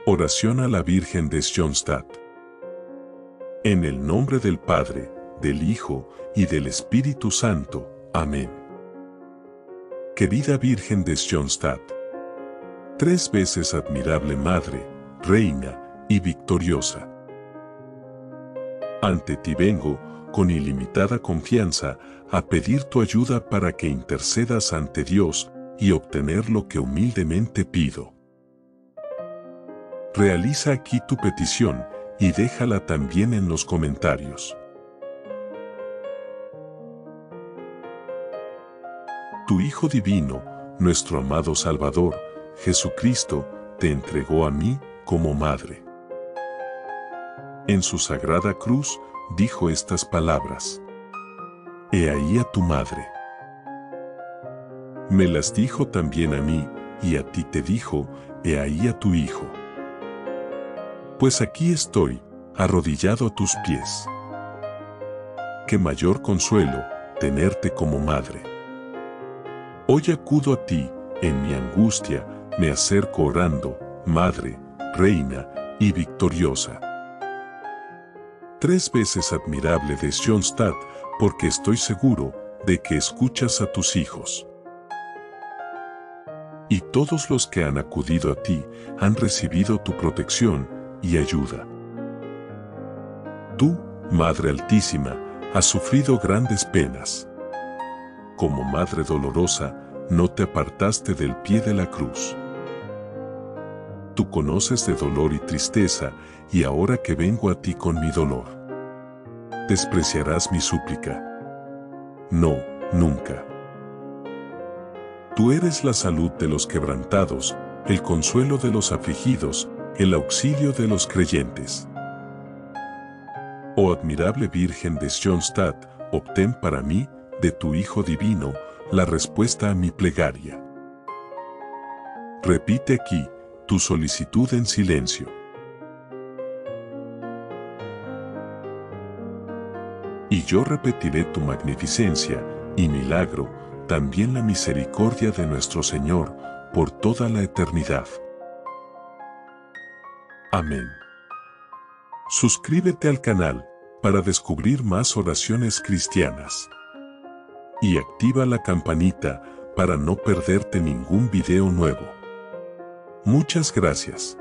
Oración a la Virgen de Schoenstatt. En el nombre del Padre, del Hijo y del Espíritu Santo. Amén. Querida Virgen de Schoenstatt, 3 veces admirable Madre, Reina y victoriosa. Ante ti vengo, con ilimitada confianza, a pedir tu ayuda para que intercedas ante Dios y obtener lo que humildemente pido. Realiza aquí tu petición y déjala también en los comentarios. Tu Hijo Divino, nuestro amado Salvador, Jesucristo, te entregó a mí como madre. En su sagrada cruz, dijo estas palabras: He ahí a tu madre. Me las dijo también a mí, y a ti te dijo: He ahí a tu Hijo. Pues aquí estoy, arrodillado a tus pies. Qué mayor consuelo, tenerte como madre. Hoy acudo a ti, en mi angustia, me acerco orando, Madre, Reina y victoriosa. 3 veces admirable de Schoenstatt, porque estoy seguro de que escuchas a tus hijos. Y todos los que han acudido a ti han recibido tu protección y ayuda. Tú, Madre Altísima, has sufrido grandes penas. Como Madre dolorosa, no te apartaste del pie de la cruz. Tú conoces de dolor y tristeza, y ahora que vengo a ti con mi dolor, ¿despreciarás mi súplica? No, nunca. Tú eres la salud de los quebrantados, el consuelo de los afligidos, el auxilio de los creyentes. Oh admirable Virgen de Schoenstatt, obtén para mí, de tu Hijo Divino, la respuesta a mi plegaria. Repite aquí tu solicitud en silencio. Y yo repetiré tu magnificencia y milagro, también la misericordia de nuestro Señor, por toda la eternidad. Amén. Suscríbete al canal para descubrir más oraciones cristianas. Y activa la campanita para no perderte ningún video nuevo. Muchas gracias.